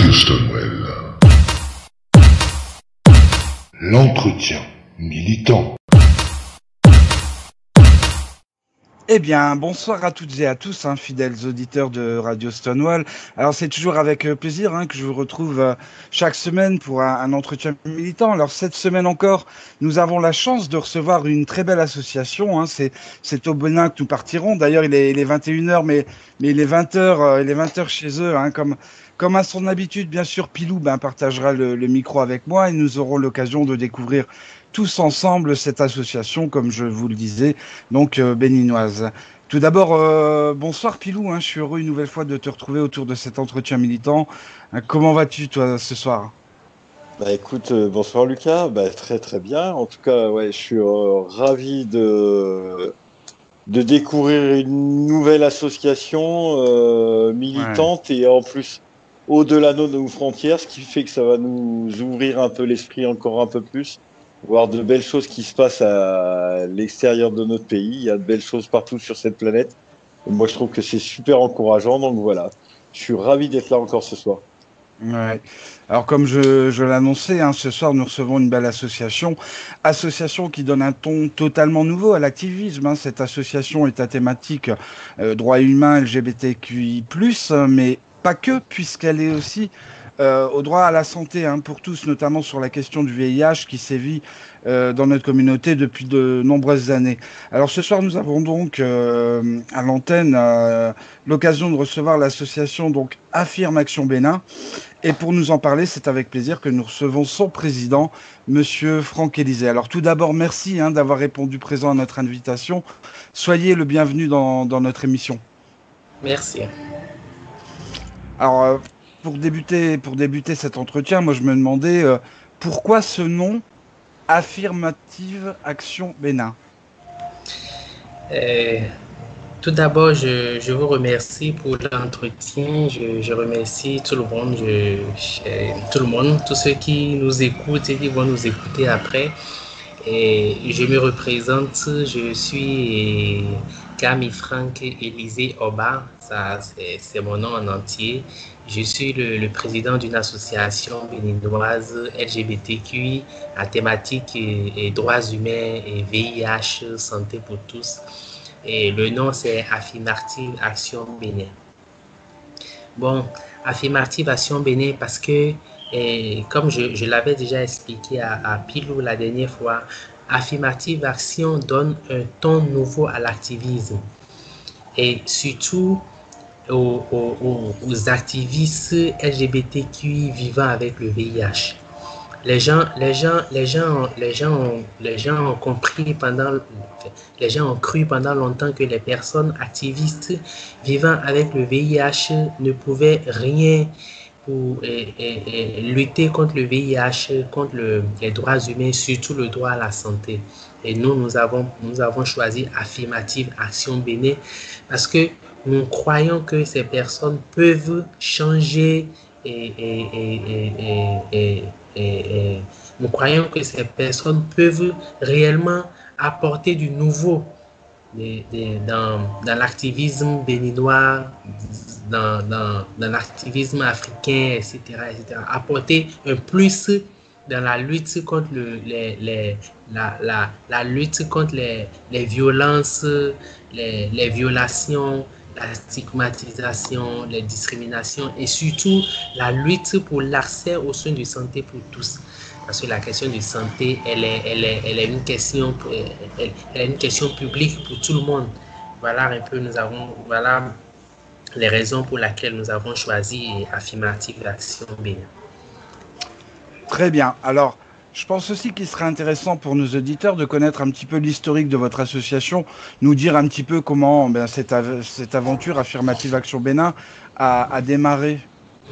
Radio Stonewall. L'entretien militant. Eh bien, bonsoir à toutes et à tous, fidèles auditeurs de Radio Stonewall. Alors, c'est toujours avec plaisir que je vous retrouve chaque semaine pour un entretien militant. Alors, cette semaine encore, nous avons la chance de recevoir une très belle association. C'est au Bénin que nous partirons. D'ailleurs, il est 21h, mais il est 20h, il est 20h chez eux. Comme à son habitude, bien sûr, Pilou partagera le micro avec moi et nous aurons l'occasion de découvrir tous ensemble cette association, comme je vous le disais, donc béninoise. Tout d'abord, bonsoir Pilou, je suis heureux une nouvelle fois de te retrouver autour de cet entretien militant. Comment vas-tu toi ce soir? Écoute, bonsoir Lucas, très très bien. En tout cas, je suis ravi de découvrir une nouvelle association militante et en plus au-delà de nos frontières, ce qui fait que ça va nous ouvrir un peu l'esprit encore un peu plus, voir de belles choses qui se passent à l'extérieur de notre pays. Il y a de belles choses partout sur cette planète. Et moi, je trouve que c'est super encourageant. Donc voilà, je suis ravi d'être là encore ce soir. Ouais. Alors comme je l'annonçais, ce soir nous recevons une belle association qui donne un ton totalement nouveau à l'activisme. Cette association est à thématique droits humains, LGBTQI+, mais pas que, puisqu'elle est aussi au droit à la santé pour tous, notamment sur la question du VIH qui sévit dans notre communauté depuis de nombreuses années. Alors ce soir, nous avons donc à l'antenne l'occasion de recevoir l'association donc Affirme Action Bénin. Et pour nous en parler, c'est avec plaisir que nous recevons son président, Monsieur Franck Élysée. Alors tout d'abord, merci d'avoir répondu présent à notre invitation. Soyez le bienvenu dans notre émission. Merci. Alors, pour débuter cet entretien, moi je me demandais pourquoi ce nom Affirmative Action Bénin. Tout d'abord, je vous remercie pour l'entretien. Je remercie tout le monde, tous ceux qui nous écoutent et qui vont nous écouter après. Et je me représente, je suis Camille Franck Élysée Oba, ça c'est mon nom en entier. Je suis le président d'une association béninoise LGBTQI à thématique et droits humains et VIH, santé pour tous. Et le nom c'est Affirmative Action Bénin. Bon, Affirmative Action Bénin parce que, comme je l'avais déjà expliqué à Pilou la dernière fois, Affirmative Action donne un ton nouveau à l'activisme et surtout aux activistes LGBTQI vivant avec le VIH. Les gens ont cru pendant longtemps que les personnes activistes vivant avec le VIH ne pouvaient rien pour lutter contre le VIH, contre les droits humains, surtout le droit à la santé. Et nous avons choisi Affirmative Action Bénin parce que nous croyons que ces personnes peuvent changer nous croyons que ces personnes peuvent réellement apporter du nouveau dans l'activisme béninois, dans l'activisme africain, etc., etc. Apporter un plus dans la lutte contre la lutte contre les violences, les violations, la stigmatisation, les discriminations et surtout la lutte pour l'accès aux soins de santé pour tous. Parce que la question de santé, elle est une question publique pour tout le monde. Voilà voilà les raisons pour lesquelles nous avons choisi Affirmative Action Bénin. Très bien. Alors, je pense aussi qu'il serait intéressant pour nos auditeurs de connaître un petit peu l'historique de votre association, nous dire un petit peu comment cette aventure Affirmative Action Bénin a démarré.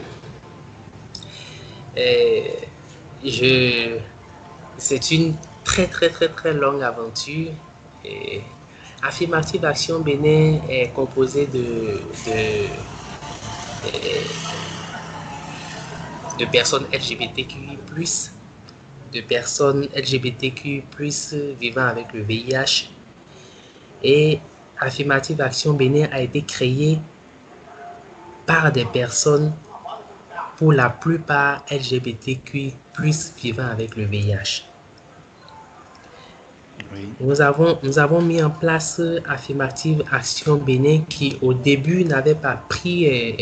C'est une très très très très longue aventure. Affirmative Action Bénin est composée de personnes LGBTQI+, de personnes LGBTQI+, vivant avec le VIH. Et Affirmative Action Bénin a été créée par des personnes pour la plupart LGBTQI+, vivant avec le VIH. Oui. Nous avons mis en place Affirmative Action Bénin qui au début n'avait pas pris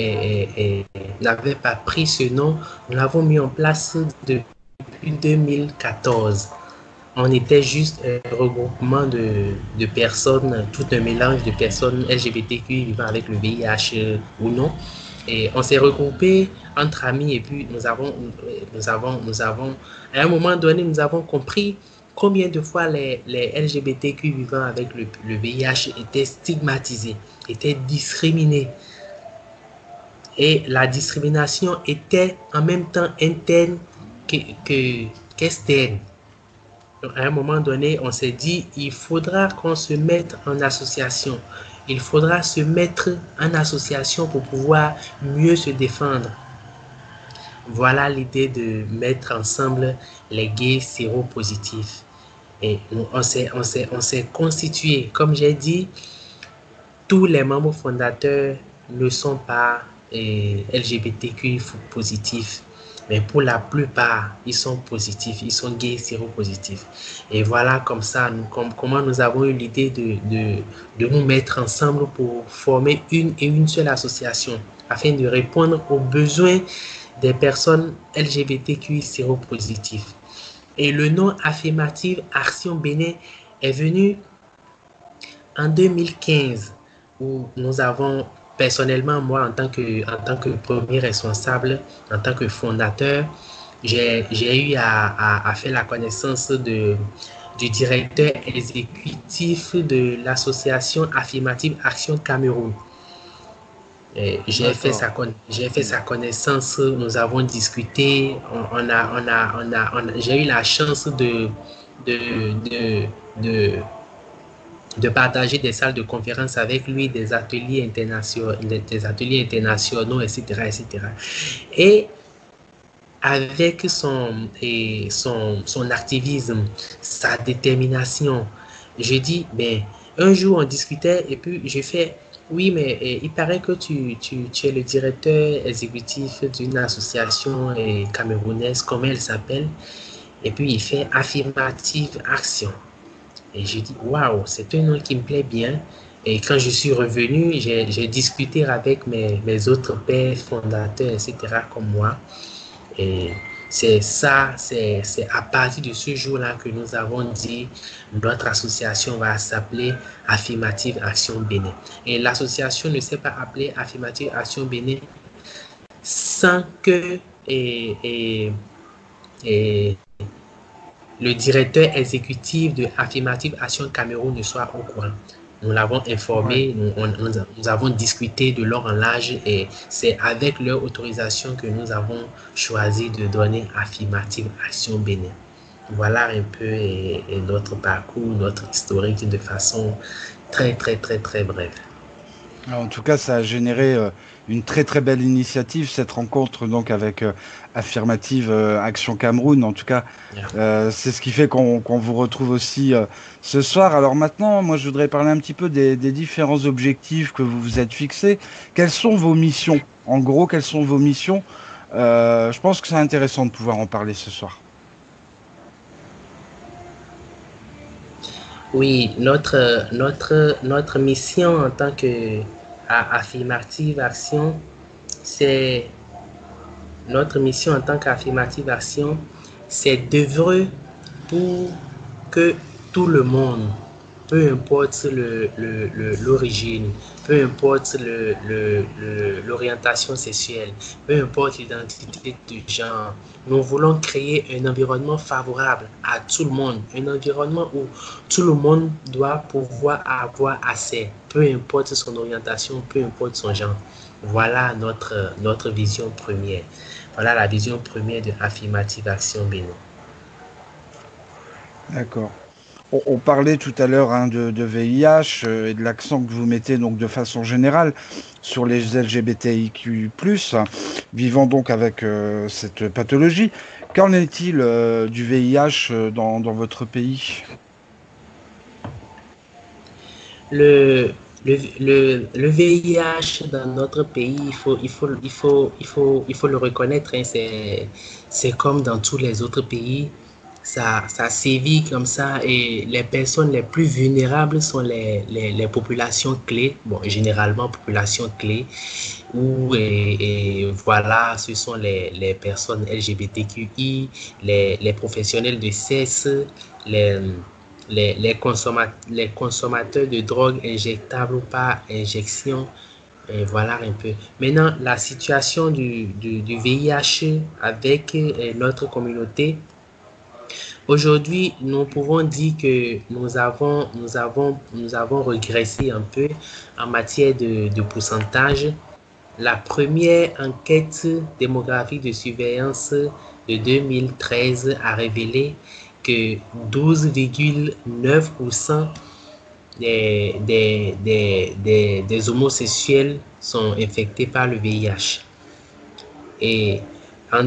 ce nom. Nous l'avons mis en place depuis 2014. On était juste un regroupement de personnes, tout un mélange de personnes LGBTQ vivant avec le VIH ou non. Et on s'est regroupés entre amis et puis nous avons, à un moment donné, nous avons compris combien de fois les LGBTQ vivant avec le VIH étaient stigmatisés, étaient discriminés. Et la discrimination était en même temps interne qu'externe. À un moment donné, on s'est dit, il faudra qu'on se mette en association. Il faudra se mettre en association pour pouvoir mieux se défendre. Voilà l'idée de mettre ensemble les gays séropositifs. Et on s'est constitué. Comme j'ai dit, tous les membres fondateurs ne sont pas LGBTQI positifs. Mais pour la plupart, ils sont positifs, ils sont gays séropositifs. Et voilà comme ça, comment nous avons eu l'idée de nous mettre ensemble pour former une seule association afin de répondre aux besoins des personnes LGBTQI séropositifs. Et le nom Affirmative Action Bénin est venu en 2015 où nous avons personnellement, moi, en tant que premier responsable, en tant que fondateur, j'ai eu à faire la connaissance du directeur exécutif de l'association Affirmative Action Cameroun. J'ai fait sa connaissance, nous avons discuté, j'ai eu la chance de partager des salles de conférence avec lui, des ateliers internationaux, etc., etc. Et avec son activisme, sa détermination, je dis, ben, un jour on discutait et puis j'ai fait, oui, mais il paraît que tu es le directeur exécutif d'une association camerounaise, comment elle s'appelle? Et puis il fait Affirmative Action. Et j'ai dit, waouh, c'est un nom qui me plaît bien. Et quand je suis revenu, j'ai discuté avec mes autres pères fondateurs, etc., comme moi. Et c'est à partir de ce jour-là que nous avons dit, notre association va s'appeler Affirmative Action Bénin. Et l'association ne s'est pas appelée Affirmative Action Bénin sans que le directeur exécutif de Affirmative Action Cameroun ne soit au courant. Nous l'avons informé, nous avons discuté de leur en large et c'est avec leur autorisation que nous avons choisi de donner Affirmative Action Bénin. Voilà un peu notre parcours, notre historique de façon très, très, très, très brève. En tout cas, ça a généré une très très belle initiative, cette rencontre donc avec Affirmative Action Cameroun. En tout cas, c'est ce qui fait qu'on vous retrouve aussi ce soir. Alors maintenant, moi je voudrais parler un petit peu des différents objectifs que vous vous êtes fixés. Quelles sont vos missions? En gros, quelles sont vos missions? Je pense que c'est intéressant de pouvoir en parler ce soir. Oui, notre mission en tant que Affirmative Action, c'est d'œuvrer pour que tout le monde, peu importe l'origine, peu importe l'orientation sexuelle, peu importe l'identité de genre, nous voulons créer un environnement favorable à tout le monde, un environnement où tout le monde doit pouvoir avoir accès, peu importe son orientation, peu importe son genre. Voilà notre vision première. Voilà la vision première de Affirmative Action Bénin. D'accord. On parlait tout à l'heure de VIH et de l'accent que vous mettez donc de façon générale sur les LGBTIQ+, vivant donc avec cette pathologie. Qu'en est-il du VIH dans votre pays? Le VIH dans notre pays, il faut le reconnaître, hein, c'est comme dans tous les autres pays, ça sévit comme ça et les personnes les plus vulnérables sont les populations clés, bon, généralement populations clés, où voilà, ce sont les personnes LGBTQI, les professionnels de sexe, les consommateurs de drogue injectables ou par injection. Voilà un peu. Maintenant, la situation du VIH avec notre communauté. Aujourd'hui, nous pouvons dire que nous avons régressé un peu en matière de pourcentage. La première enquête démographique de surveillance de 2013 a révélé que 12,9% des homosexuels sont infectés par le VIH. Et en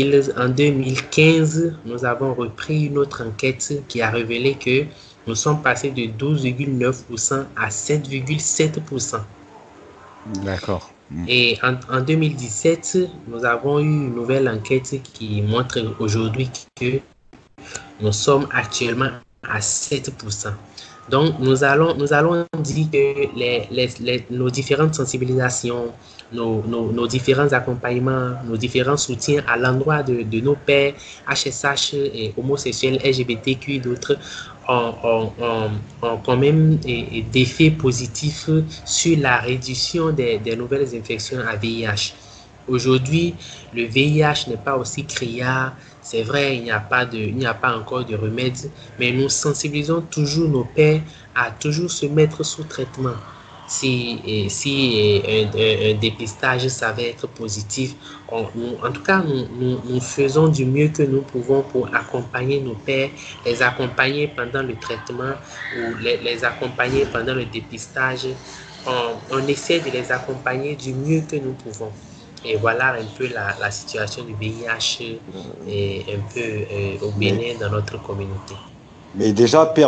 2015, nous avons repris une autre enquête qui a révélé que nous sommes passés de 12,9% à 7,7%. D'accord. Et en 2017, nous avons eu une nouvelle enquête qui montre aujourd'hui que nous sommes actuellement à 7%. Donc, nous allons dire que nos différentes sensibilisations, nos différents accompagnements, nos différents soutiens à l'endroit de nos pairs, HSH, et homosexuels, LGBTQ et d'autres, ont quand même des effets positifs sur la réduction des nouvelles infections à VIH. Aujourd'hui, le VIH n'est pas aussi criard. C'est vrai, il n'y a pas encore de remède, mais nous sensibilisons toujours nos pairs à toujours se mettre sous traitement. Si un dépistage s'avère être positif, en tout cas, nous faisons du mieux que nous pouvons pour accompagner nos pairs, les accompagner pendant le traitement ou les accompagner pendant le dépistage. On essaie de les accompagner du mieux que nous pouvons. Et voilà un peu la situation du VIH et un peu au Bénin dans notre communauté. Mais déjà, faire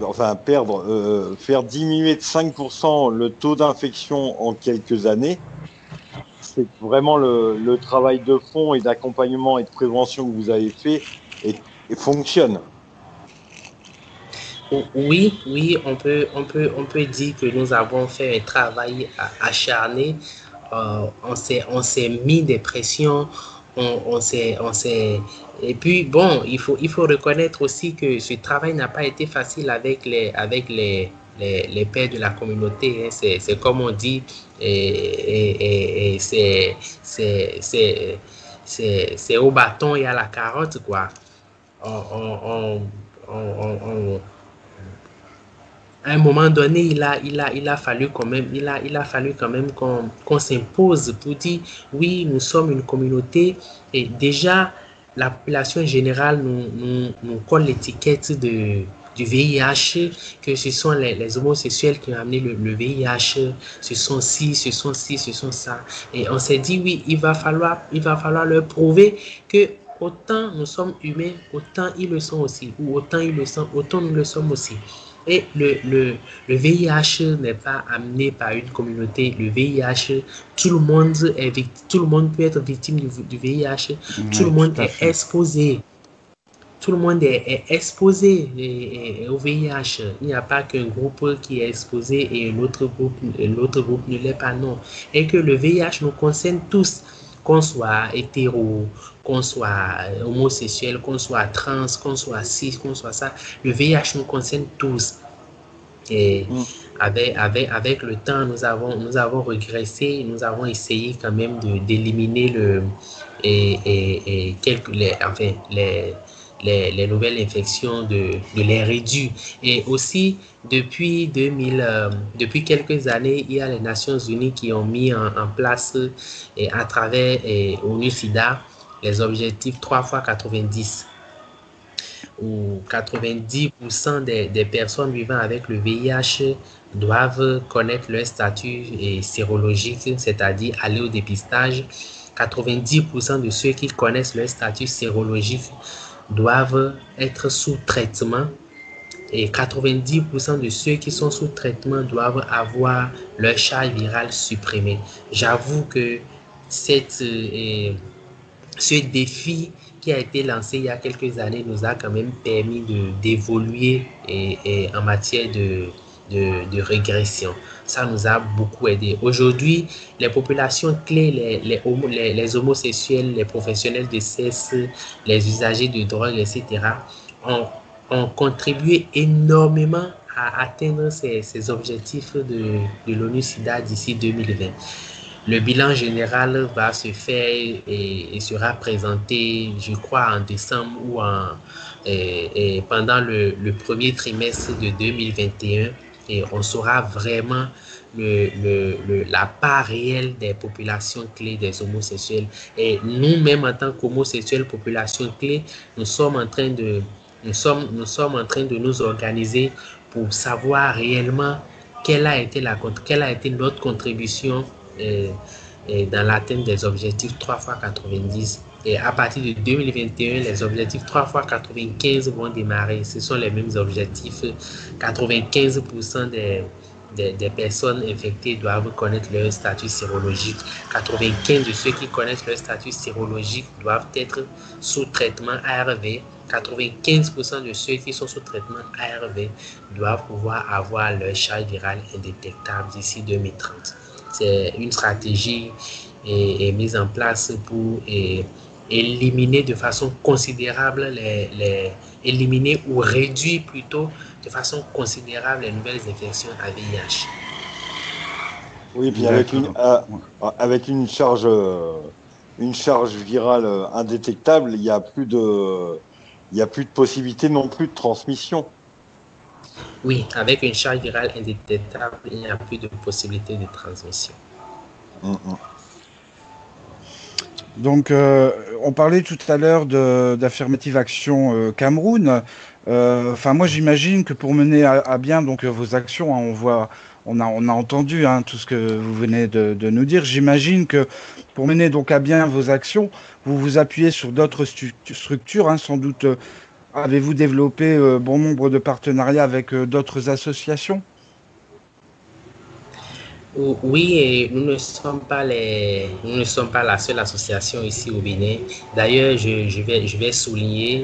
diminuer de 5% le taux d'infection en quelques années, c'est vraiment le travail de fond et d'accompagnement et de prévention que vous avez fait et fonctionne. Oui, on peut dire que nous avons fait un travail acharné. On s'est mis des pressions, et puis bon, il faut reconnaître aussi que ce travail n'a pas été facile avec les pairs de la communauté, hein. C'est comme on dit, et c'est au bâton et à la carotte, quoi. À un moment donné, il a fallu quand même qu'on s'impose pour dire oui, nous sommes une communauté et déjà la population générale nous colle l'étiquette du VIH, que ce sont les homosexuels qui ont amené le VIH, ce sont ça. Et on s'est dit oui, il va falloir leur prouver que autant nous sommes humains, autant ils le sont aussi, ou autant ils le sont, autant nous le sommes aussi. Et le VIH n'est pas amené par une communauté. Le VIH, tout le monde peut être victime du VIH. Tout le monde est exposé. Tout le monde est exposé au VIH. Il n'y a pas qu'un groupe qui est exposé et l'autre groupe ne l'est pas, non. Et que le VIH nous concerne tous, qu'on soit hétéro, qu'on soit homosexuel, qu'on soit trans, qu'on soit cis, qu'on soit ça. Le VIH nous concerne tous. Et avec le temps, nous avons régressé, nous avons essayé quand même d'éliminer les nouvelles infections, de les réduire. Et aussi, depuis quelques années, il y a les Nations Unies qui ont mis en place, à travers ONU-SIDA, les objectifs 3x90, où 90% des personnes vivant avec le VIH doivent connaître leur statut sérologique, c'est-à-dire aller au dépistage. 90% de ceux qui connaissent leur statut sérologique doivent être sous traitement et 90% de ceux qui sont sous traitement doivent avoir leur charge virale supprimée. J'avoue que ce défi qui a été lancé il y a quelques années nous a quand même permis d'évoluer en matière de régression. Ça nous a beaucoup aidé. Aujourd'hui, les populations clés, les homosexuels, les professionnels de sexe, les usagers de drogue, etc., ont contribué énormément à atteindre ces objectifs de l'ONU-SIDA d'ici 2020. Le bilan général va se faire et sera présenté, je crois, en décembre ou pendant le premier trimestre de 2021. Et on saura vraiment la part réelle des populations clés des homosexuels. Et nous-mêmes, en tant qu'homosexuels, population clé, nous sommes en train de nous organiser pour savoir réellement quelle a été notre contribution dans l'atteinte des objectifs 3x90. Et à partir de 2021, les objectifs 3x95 vont démarrer. Ce sont les mêmes objectifs. 95% des personnes infectées doivent connaître leur statut sérologique. 95% de ceux qui connaissent leur statut sérologique doivent être sous traitement ARV. 95% de ceux qui sont sous traitement ARV doivent pouvoir avoir leur charge virale indétectable d'ici 2030. C'est une stratégie mise en place pour éliminer de façon considérable éliminer ou réduire plutôt de façon considérable les nouvelles infections à VIH. Oui, puis avec une charge virale indétectable, il n'y a plus de possibilité non plus de transmission. Oui, avec une charge virale indétectable, il n'y a plus de possibilité de transmission. Donc, on parlait tout à l'heure d'Affirmative Action Cameroun. Moi, j'imagine que pour mener à bien donc vos actions, hein, on a entendu tout ce que vous venez de nous dire. J'imagine que pour mener donc à bien vos actions, vous vous appuyez sur d'autres structures, hein, sans doute. Avez-vous développé bon nombre de partenariats avec d'autres associations? Oui, et nous ne sommes pas la seule association ici au Bénin. D'ailleurs, je vais souligner,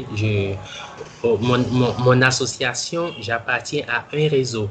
mon association, j'appartiens à un réseau.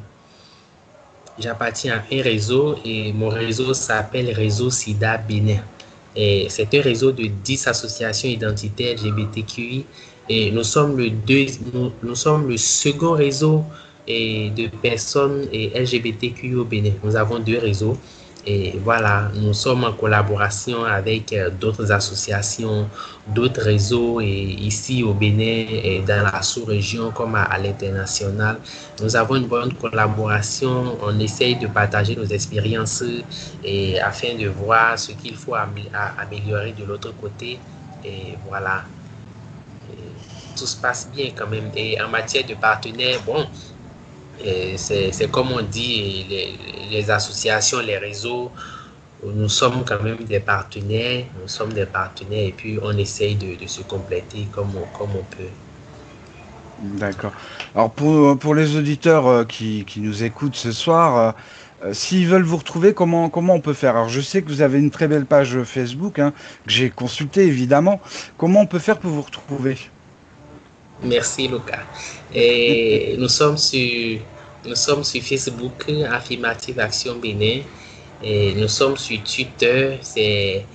Et mon réseau s'appelle Réseau SIDA Bénin. Et c'est un réseau de 10 associations identitaires LGBTQI. Et nous sommes le second réseau de personnes LGBTQI au Bénin. Nous avons 2 réseaux. Et voilà, nous sommes en collaboration avec d'autres associations, d'autres réseaux ici au Bénin et dans la sous-région comme à l'international. Nous avons une bonne collaboration. On essaye de partager nos expériences afin de voir ce qu'il faut améliorer de l'autre côté. Et voilà. Tout se passe bien quand même. Et en matière de partenaires, bon, c'est comme on dit, les associations, les réseaux, nous sommes quand même des partenaires. Et puis on essaye de se compléter comme on peut. D'accord. Alors pour les auditeurs qui nous écoutent ce soir, s'ils veulent vous retrouver, comment on peut faire? Alors je sais que vous avez une très belle page Facebook, hein, que j'ai consultée évidemment. Comment on peut faire pour vous retrouver? Merci Lucas. Et nous sommes sur Facebook, Affirmative Action Bénin. Et nous sommes sur Twitter, c'est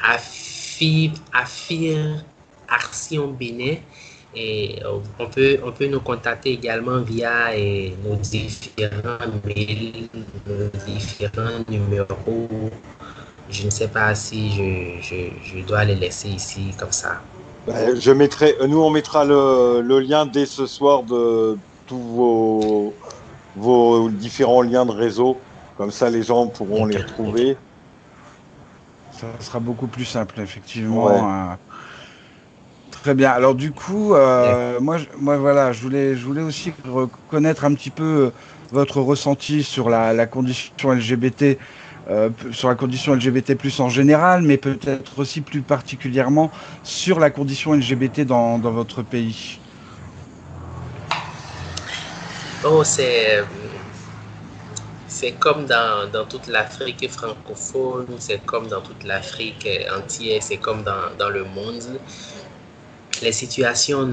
Affirm Action Bénin. Et on peut nous contacter également via nos différents mails, nos différents numéros. Je ne sais pas si je dois les laisser ici comme ça. Nous on mettra le lien dès ce soir de tous vos différents liens de réseau, comme ça les gens pourront les retrouver. Ça sera beaucoup plus simple, effectivement. Ouais. Très bien. Alors du coup, moi voilà, je voulais aussi connaître un petit peu votre ressenti sur la condition LGBT. Sur la condition LGBT+ en général, mais peut-être aussi plus particulièrement sur la condition LGBT dans votre pays. Oh, c'est comme dans toute l'Afrique francophone, c'est comme dans toute l'Afrique entière, c'est comme dans le monde. Les situations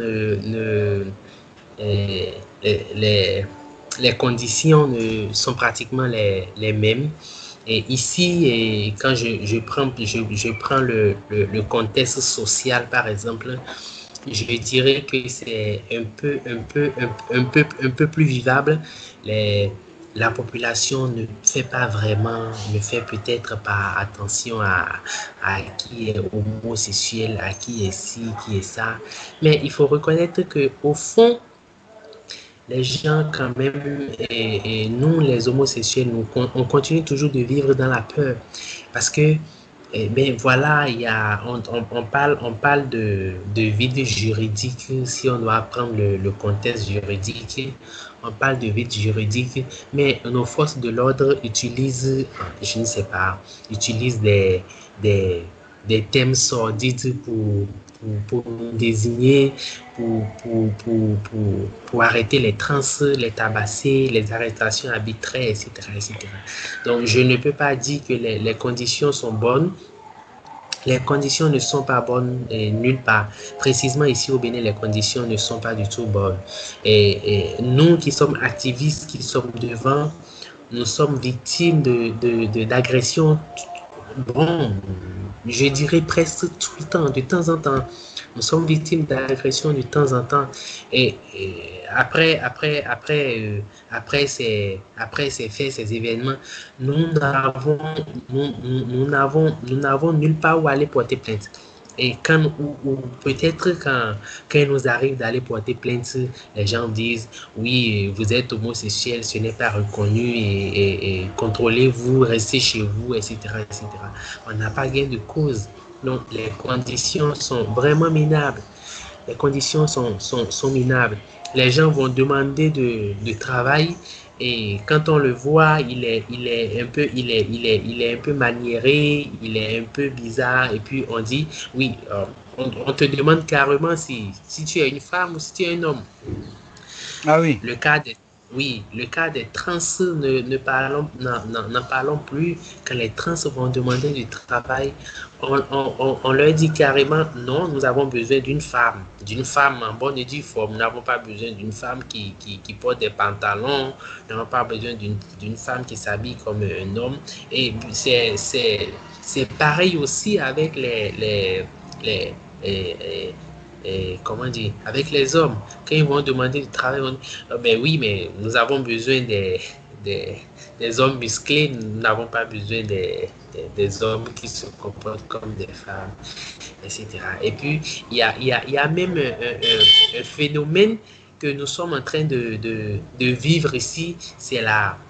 les, les, les conditions sont pratiquement les mêmes. Et ici, quand je prends le contexte social, par exemple, je dirais que c'est un peu plus vivable. La population ne fait peut-être pas attention à qui est homosexuel, à qui est ci, qui est ça. Mais il faut reconnaître qu'au fond, les gens quand même, et nous les homosexuels, on continue toujours de vivre dans la peur. Parce que ben voilà, on parle de vide juridique, si on doit prendre le contexte juridique, on parle de vide juridique, mais nos forces de l'ordre utilisent, je ne sais pas, utilisent des, des thèmes sordides pour nous désigner, pour arrêter les trans, les tabasser, les arrestations arbitraires, etc., etc. Donc, je ne peux pas dire que les conditions sont bonnes. Les conditions ne sont pas bonnes nulle part. Précisément ici au Bénin, les conditions ne sont pas du tout bonnes. Et nous qui sommes activistes, qui sommes devant, nous sommes victimes d'agressions. Bon, je dirais presque tout le temps, de temps en temps. Nous sommes victimes d'agressions de temps en temps. Et après ces faits, ces événements, nous n'avons nulle part où aller porter plainte. Et peut-être quand il nous arrive d'aller porter plainte, les gens disent oui, vous êtes homosexuel, ce n'est pas reconnu et contrôlez-vous, restez chez vous, etc., etc. On n'a pas gain de cause. Donc les conditions sont vraiment minables. Les conditions sont minables. Les gens vont demander de travail. Et quand on le voit, il est un peu maniéré, il est un peu bizarre. Et puis on dit, oui, on te demande carrément si tu es une femme ou si tu es un homme. Ah oui. Le cas des trans, n'en parlons plus. Quand les trans vont demander du travail, on leur dit carrément non, nous avons besoin d'une femme en bonne et due forme. Nous n'avons pas besoin d'une femme qui porte des pantalons, nous n'avons pas besoin d'une femme qui s'habille comme un homme. Et c'est pareil aussi avec comment dire, avec les hommes. Quand ils vont demander du travail, on dit, ben oui, mais nous avons besoin des hommes musclés, nous n'avons pas besoin des hommes qui se comportent comme des femmes, etc. Et puis, il y a même un phénomène que nous sommes en train de vivre ici, c'est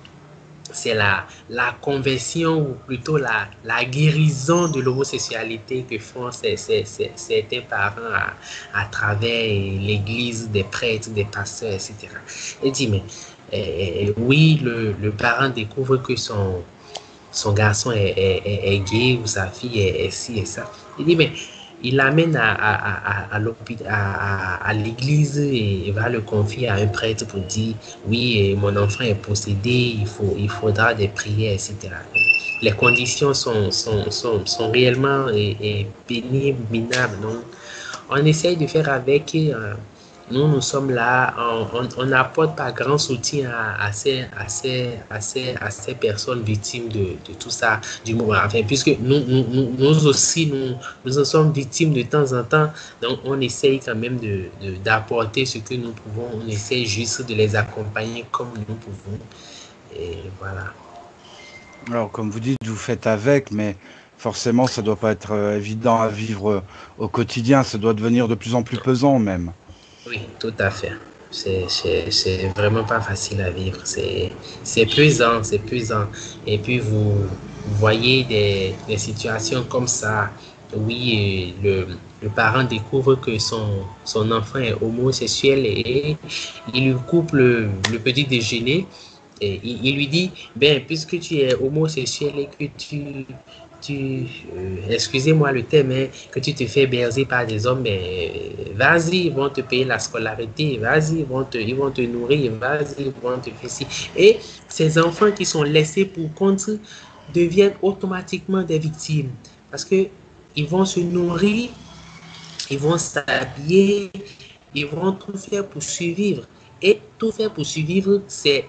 la conversion ou plutôt la guérison de l'homosexualité que font certains parents à travers l'église, des prêtres, des pasteurs, etc. Et dit, mais oui, le parent découvre que son garçon est gay ou sa fille est ci et ça. Il dit, mais il l'amène à l'église et va le confier à un prêtre pour dire oui, mon enfant est possédé, il faudra des prières, etc. Les conditions sont réellement pénibles, minables. Donc, on essaye de faire avec. Nous sommes là, on n'apporte pas grand soutien à ces personnes victimes de tout ça, du moment. Enfin, puisque nous aussi, nous en sommes victimes de temps en temps, donc on essaye quand même d'apporter ce que nous pouvons, on essaye juste de les accompagner comme nous pouvons, et voilà. Alors, comme vous dites, vous faites avec, mais forcément, ça ne doit pas être évident à vivre au quotidien, ça doit devenir de plus en plus pesant même. Oui, tout à fait. C'est vraiment pas facile à vivre. C'est pesant, c'est pesant. Et puis vous voyez des situations comme ça. Oui, le parent découvre que son enfant est homosexuel et il lui coupe le petit déjeuner. Et il lui dit, ben, puisque tu es homosexuel et que excusez-moi le terme, hein, que tu te fais bercer par des hommes, mais vas-y, ils vont te payer la scolarité, vas-y, ils vont te nourrir, vas-y, ils vont te faire ci. Et ces enfants qui sont laissés pour compte deviennent automatiquement des victimes parce que ils vont se nourrir, ils vont s'habiller, ils vont tout faire pour survivre. Et tout faire pour survivre, c'est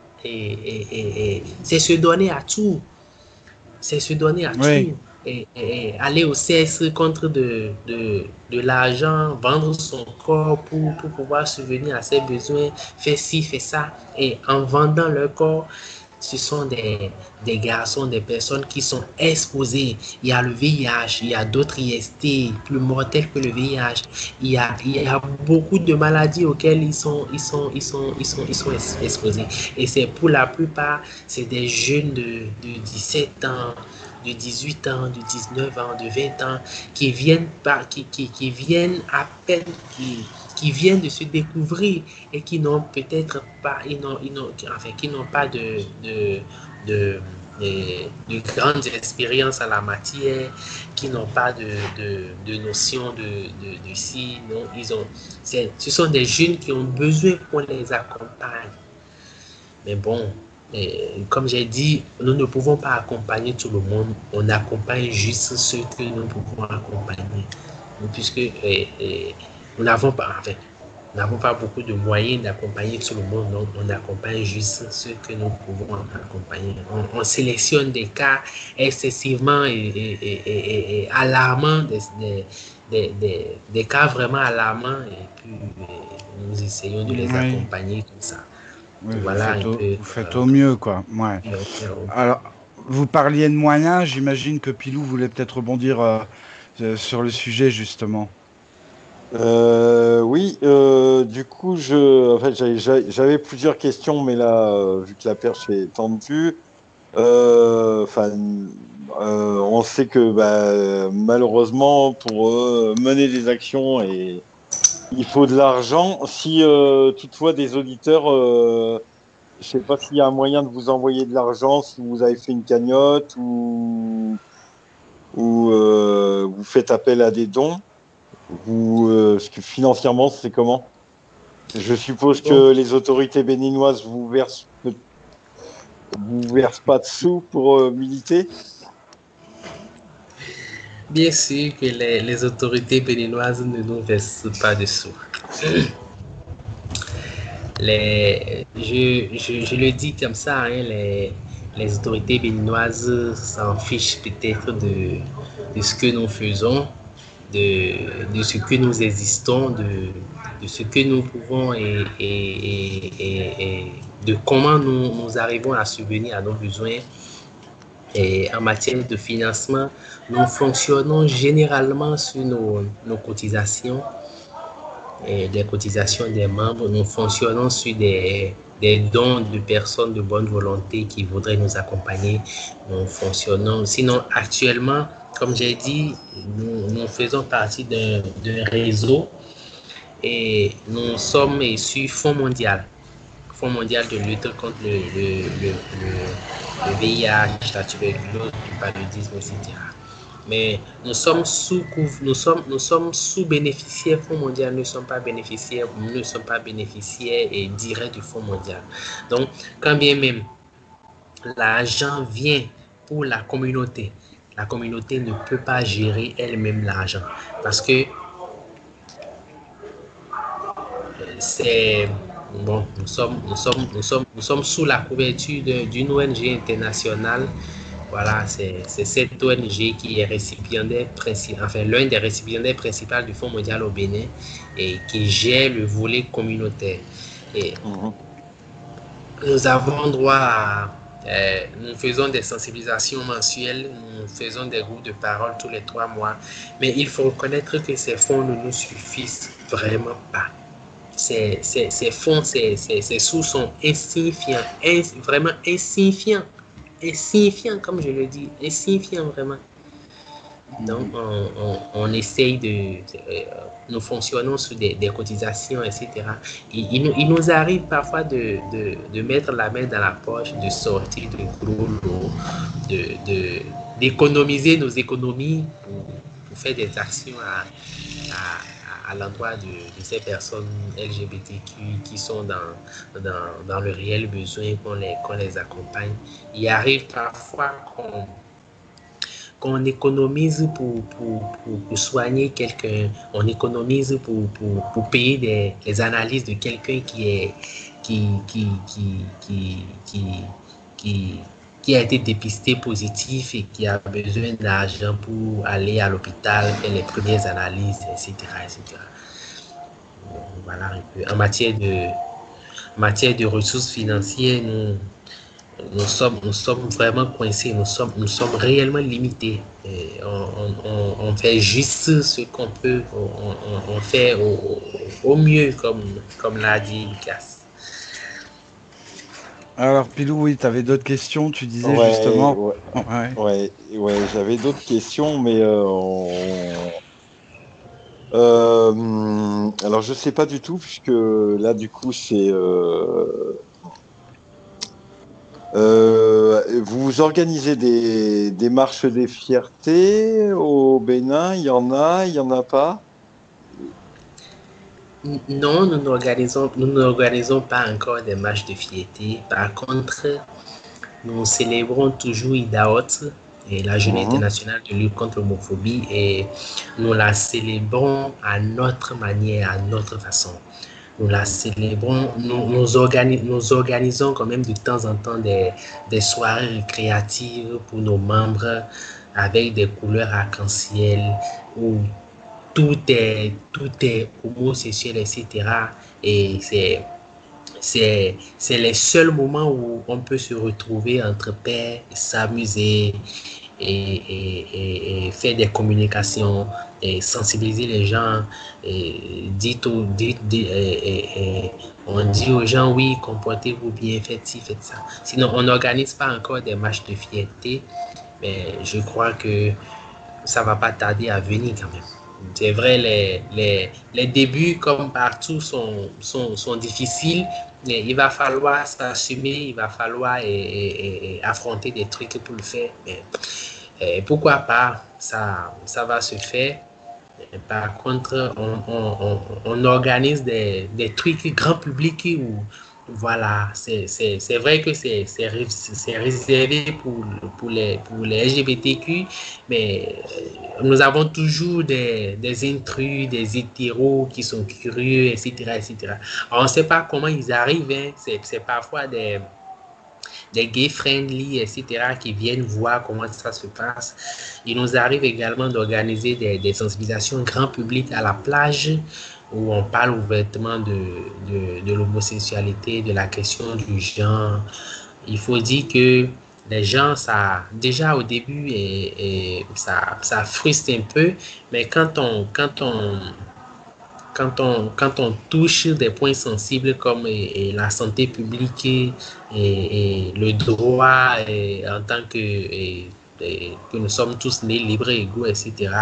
se donner à tout. C'est se donner à tout. Et aller au CS contre de l'argent, vendre son corps pour pouvoir subvenir à ses besoins, faire ci, faire ça. Et en vendant leur corps, ce sont des garçons, des personnes qui sont exposées. Il y a le VIH, il y a d'autres IST plus mortels que le VIH. Il y a beaucoup de maladies auxquelles ils sont exposés. Et c'est pour la plupart, c'est des jeunes de 17 ans, de 18 ans, de 19 ans, de 20 ans, qui viennent à peine, qui viennent de se découvrir et qui n'ont peut-être pas, qui n'ont pas de grandes expériences en la matière, qui n'ont pas de notion de si, non, ce sont des jeunes qui ont besoin qu'on les accompagne. Mais bon, comme j'ai dit, nous ne pouvons pas accompagner tout le monde, on accompagne juste ceux que nous pouvons accompagner. Puisque nous n'avons pas beaucoup de moyens d'accompagner tout le monde, donc on accompagne juste ceux que nous pouvons accompagner. On sélectionne des cas excessivement et alarmants, des cas vraiment alarmants, et puis nous essayons de les accompagner comme ça. Oui, voilà, vous faites au mieux, quoi. Ouais. Alors, vous parliez de moyens, j'imagine que Pilou voulait peut-être rebondir sur le sujet, justement. Oui, du coup, j'avais plusieurs questions, mais là, vu que la perche est tendue, on sait que malheureusement, pour mener des actions, il faut de l'argent. Si toutefois des auditeurs, je sais pas s'il y a un moyen de vous envoyer de l'argent, si vous avez fait une cagnotte ou vous faites appel à des dons. Financièrement, c'est comment? Je suppose que les autorités béninoises vous versent pas de sous pour militer? Bien sûr que les autorités béninoises ne nous versent pas de sous. Je le dis comme ça, hein, les autorités béninoises s'en fichent peut-être de ce que nous faisons, de ce que nous existons, de ce que nous pouvons et de comment nous arrivons à subvenir à nos besoins. Et en matière de financement, nous fonctionnons généralement sur nos cotisations, et des cotisations des membres. Nous fonctionnons sur des dons de personnes de bonne volonté qui voudraient nous accompagner. Nous fonctionnons. Sinon, actuellement, comme j'ai dit, nous faisons partie d'un réseau et nous sommes sur Fonds mondial de lutte contre le VIH, la tuberculose, le paludisme, etc. Mais nous sommes sous-bénéficiaires. Fonds mondial ne sont pas bénéficiaires et directs du Fonds mondial. Donc, quand bien même l'argent vient pour la communauté ne peut pas gérer elle-même l'argent parce que c'est bon, nous sommes sous la couverture d'une ONG internationale. Voilà, c'est cette ONG qui est l'un des récipiendaires principaux du Fonds mondial au Bénin et qui gère le volet communautaire. Et nous avons droit à nous faisons des sensibilisations mensuelles, nous faisons des groupes de parole tous les 3 mois, mais il faut reconnaître que ces fonds ne nous suffisent vraiment pas. Ces fonds, ces sous sont insignifiants, vraiment insignifiants, comme je le dis, insignifiants vraiment. Donc, on essaye nous fonctionnons sur des cotisations, etc. Il nous arrive parfois de mettre la main dans la poche, de sortir de gros lots, d'économiser nos économies pour faire des actions à l'endroit de ces personnes LGBTQ qui sont dans le réel besoin qu'on les accompagne. Il arrive parfois qu'on économise pour soigner quelqu'un, on économise pour payer les analyses de quelqu'un qui a été dépisté positif et qui a besoin d'argent pour aller à l'hôpital, faire les premières analyses, etc. Voilà un peu. En matière de ressources financières, nous sommes vraiment coincés, nous sommes réellement limités. On fait juste ce qu'on peut, on fait au mieux, comme l'a dit Lucas. Alors, Pilou, oui, tu avais d'autres questions, tu disais justement. Ouais, j'avais d'autres questions, mais alors je sais pas du tout, puisque là, du coup, c'est vous organisez des marches des fiertés au Bénin, il y en a pas? Non, nous n'organisons pas encore des marches de fierté. Par contre, nous célébrons toujours Idaot, et la Journée internationale de lutte contre l'homophobie, et nous la célébrons à notre manière, à notre façon. Nous la célébrons, nous organisons quand même de temps en temps des soirées créatives pour nos membres avec des couleurs arc-en-ciel où tout est homosexuel, etc. Et c'est les seuls moments où on peut se retrouver entre pairs, s'amuser et faire des communications, et sensibiliser les gens. Et on dit aux gens, oui, comportez-vous bien, faites ci, faites ça. Sinon, on n'organise pas encore des matchs de fierté, mais je crois que ça ne va pas tarder à venir quand même. C'est vrai, les débuts, comme partout, sont difficiles, mais il va falloir s'assumer, il va falloir affronter des trucs pour le faire. Mais pourquoi pas, ça va se faire. Par contre, on organise des trucs grand public où, voilà, c'est vrai que c'est réservé pour les LGBTQ, mais nous avons toujours des intrus, des hétéros qui sont curieux, etc. Alors, on ne sait pas comment ils arrivent, hein. C'est parfois des gay friendly, etc., qui viennent voir comment ça se passe. Il nous arrive également d'organiser des sensibilisations grand public à la plage, où on parle ouvertement de l'homosexualité, de la question du genre. Il faut dire que les gens, ça, déjà au début, ça frustre un peu, mais quand on touche des points sensibles comme la santé publique et le droit en tant que nous sommes tous nés libres et égaux, etc.,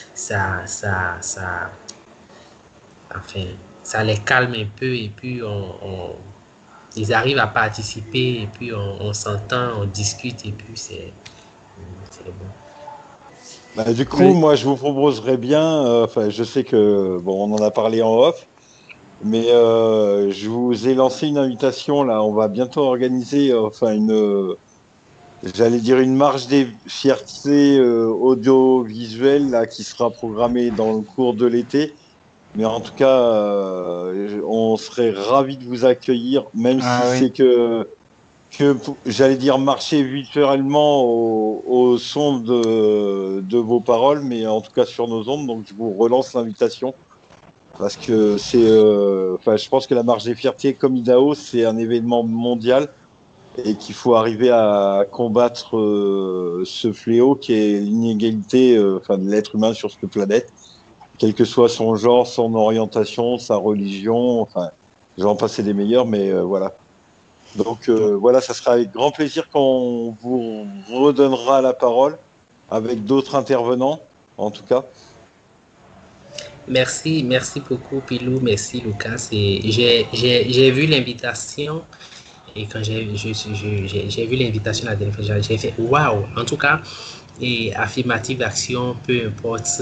ça les calme un peu, et puis ils arrivent à participer, et puis on s'entend, on discute, et puis c'est bon. Bah, du coup, moi, je vous proposerais bien, je sais que, bon, on en a parlé en off, mais je vous ai lancé une invitation, là, on va bientôt organiser, j'allais dire une marche des fiertés audiovisuelles, là, qui sera programmée dans le cours de l'été. Mais en tout cas, on serait ravis de vous accueillir, même si c'est que j'allais dire marcher virtuellement au son de vos paroles, mais en tout cas sur nos ondes. Donc je vous relance l'invitation, parce que je pense que la marche des fiertés comme IDAO, c'est un événement mondial et qu'il faut arriver à combattre ce fléau qui est l'inégalité de l'être humain sur cette planète, quel que soit son genre, son orientation, sa religion, j'en passer des meilleurs, mais voilà. Donc voilà, ça sera avec grand plaisir qu'on vous redonnera la parole avec d'autres intervenants, en tout cas. Merci beaucoup Pilou, merci Lucas. J'ai vu l'invitation, et quand j'ai vu l'invitation la dernière fois, j'ai fait waouh. En tout cas, Et affirmative action, peu importe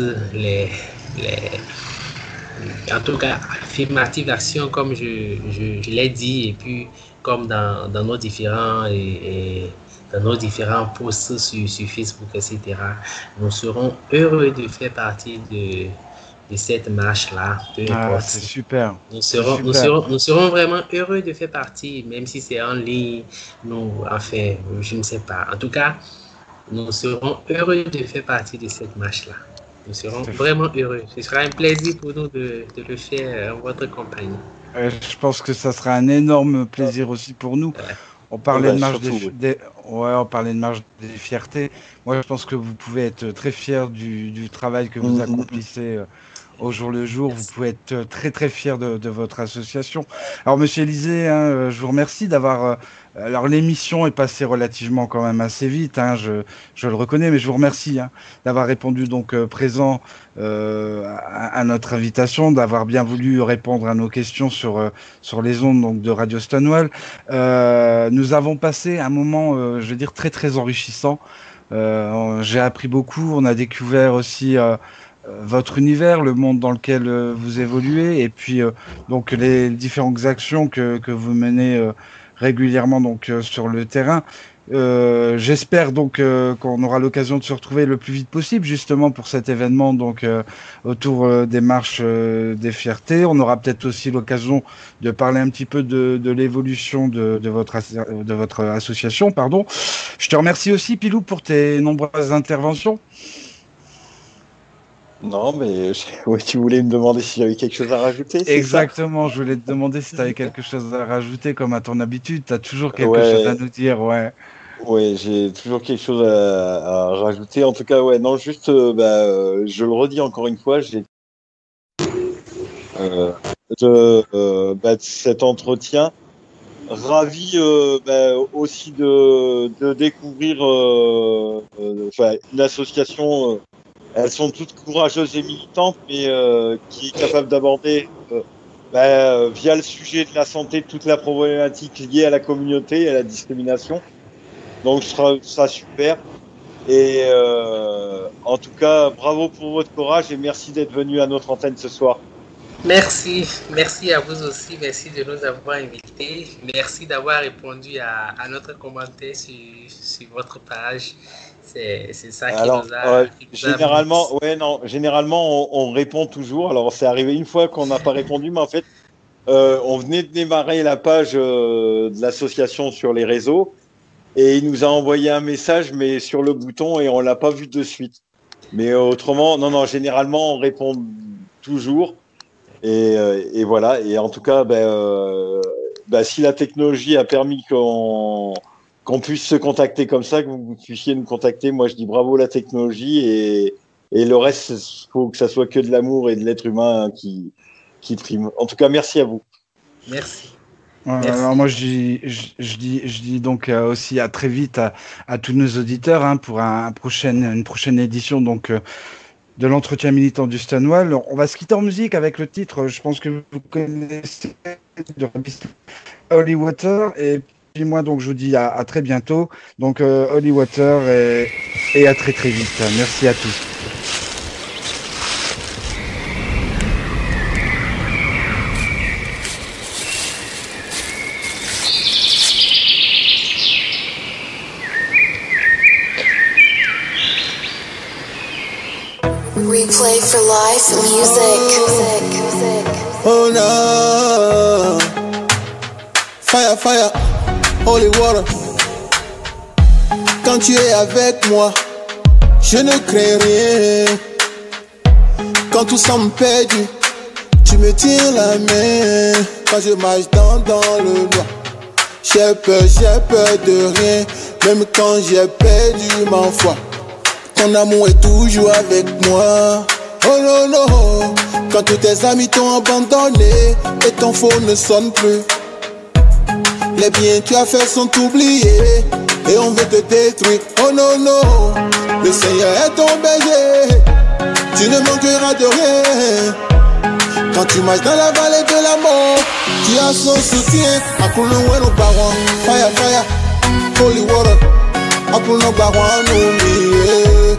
en tout cas, affirmative action, comme je l'ai dit, et puis comme dans nos différents dans nos différents posts sur Facebook, etc., nous serons heureux de faire partie de cette marche-là. C'est super. Nous serons vraiment heureux de faire partie, même si c'est en ligne, enfin, je ne sais pas. En tout cas, nous serons heureux de faire partie de cette marche-là. Nous serons vraiment heureux. Ce sera un plaisir pour nous de le faire en votre compagnie. Je pense que ça sera un énorme plaisir aussi pour nous. On parlait de marche on parlait de marche des fiertés. Moi, je pense que vous pouvez être très fiers du travail que vous accomplissez au jour le jour. Vous pouvez être très très fiers de votre association. Alors, Monsieur Élysée, je vous remercie d'avoir... alors, l'émission est passée relativement quand même assez vite, je le reconnais, mais je vous remercie d'avoir répondu donc présent à notre invitation, d'avoir bien voulu répondre à nos questions sur les ondes donc, de Radio Stonewall. Nous avons passé un moment, je veux dire, très très enrichissant. J'ai appris beaucoup, on a découvert aussi... votre univers, le monde dans lequel vous évoluez, et puis donc les différentes actions que vous menez régulièrement donc sur le terrain. J'espère donc qu'on aura l'occasion de se retrouver le plus vite possible justement pour cet événement donc autour des marches des fiertés. On aura peut-être aussi l'occasion de parler un petit peu de l'évolution de votre association. Pardon. Je te remercie aussi Pilou pour tes nombreuses interventions. Non, mais tu voulais me demander si j'avais quelque chose à rajouter. Exactement, je voulais te demander si tu avais quelque chose à rajouter, comme à ton habitude. Tu as toujours quelque chose à nous dire, ouais. Oui, j'ai toujours quelque chose à rajouter. En tout cas, non, juste, je le redis encore une fois, j'ai de cet entretien. Ravi aussi de découvrir une association. Elles sont toutes courageuses et militantes, mais qui est capable d'aborder via le sujet de la santé toute la problématique liée à la communauté et à la discrimination. Donc, ce sera super. Et en tout cas, bravo pour votre courage et merci d'être venu à notre antenne ce soir. Merci à vous aussi, merci de nous avoir invités, merci d'avoir répondu à notre commentaire sur votre page. C'est ça qui nous a... Généralement, on répond toujours. Alors, c'est arrivé une fois qu'on n'a pas répondu, mais en fait, on venait de démarrer la page de l'association sur les réseaux et il nous a envoyé un message, mais sur le bouton, et on l'a pas vu de suite. Mais autrement, non, généralement, on répond toujours. Et voilà. Et en tout cas, si la technologie a permis qu'on puisse se contacter comme ça, que vous puissiez nous contacter. Moi, je dis bravo à la technologie et le reste, il faut que ça soit que de l'amour et de l'être humain qui prime. En tout cas, merci à vous. Merci. Alors moi, je dis donc aussi à très vite à tous nos auditeurs pour une prochaine édition donc de l'entretien militant du Stonewall. On va se quitter en musique avec le titre, je pense que vous connaissez, de Holy Water. Et puis moi, donc, je vous dis à très bientôt. Donc, Holy Water et à très très vite. Merci à tous. Replay for life music. Oh no, fire, holy water. Quand tu es avec moi, je ne crains rien. Quand tout semble perdu, tu me tiens la main. Quand je marche dans le noir, j'ai peur de rien. Même quand j'ai perdu ma foi, ton amour est toujours avec moi. Oh non, non, quand tous tes amis t'ont abandonné et ton phone ne sonne plus, les biens que tu as fait sont oubliés et on veut te détruire. Oh non, non, le Seigneur est ton berger, tu ne manqueras de rien. Quand tu marches dans la vallée de la mort, tu as son soutien. Appuie-le nos parents, fire, holy water. Appuie nos parents, nous.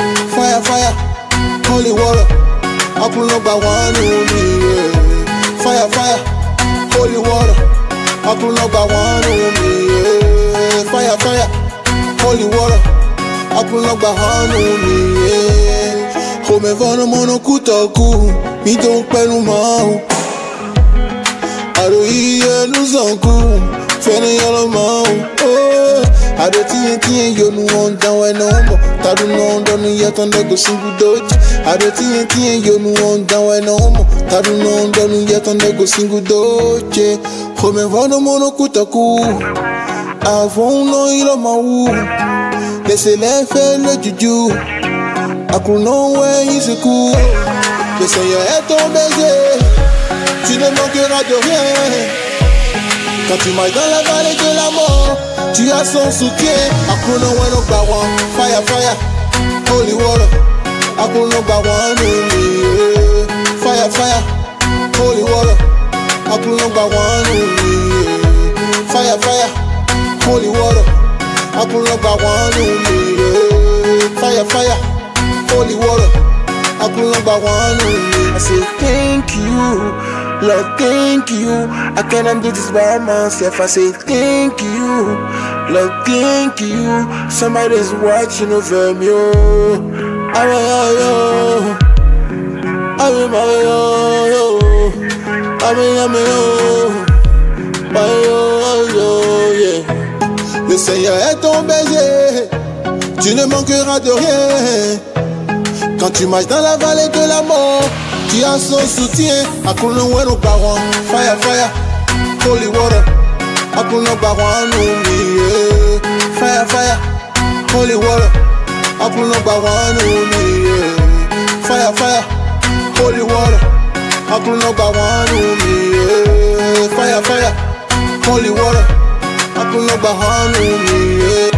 holy water. I pull up by one on me, yeah. Fire, fire, holy water. I pull up by one on me, yeah. Fire, fire, holy water. I pull up by one on me, yeah. Home vano mono kutaku, mi don't pay no mau. Ado iye nuzanku, fene yalo mau. Oh, ado tiye yo nu on down when no more. Tadu no on down yet on the go single doge. Ado tiye yo nu on down when no more. Tadu no on down yet on the go single doge. Home vano mono kutaku, avon no ilo mau. Laissez-les faire le juju. Accroupons ouais il se court. Le Seigneur est ton baiser. Tu ne manqueras de rien. Quand tu marches dans la vallée de la mort, tu as son soutien. Accroupons ouais no bawan. Fire fire, holy water. Accroupons bawan only. Fire fire, holy water. Accroupons bawan only. Fire fire, holy water. I pull up by one only, fire, fire, holy water. I pull up by one only. I say thank you, Lord, thank you. I cannot do this by myself. I say thank you, Lord, thank you. Somebody's watching over me. Le Seigneur est ton berger, tu ne manqueras de rien. Quand tu marches dans la vallée de la mort, tu as son soutien. Accroupons nos parents, fire, fire, holy water. Accroupons nos parents, nous, fire, fire, holy water. Accroupons nos parents, nous, fire, fire, holy water. Accroupons nos parents, nous, fire, fire, holy water. I pull up behind me, yeah.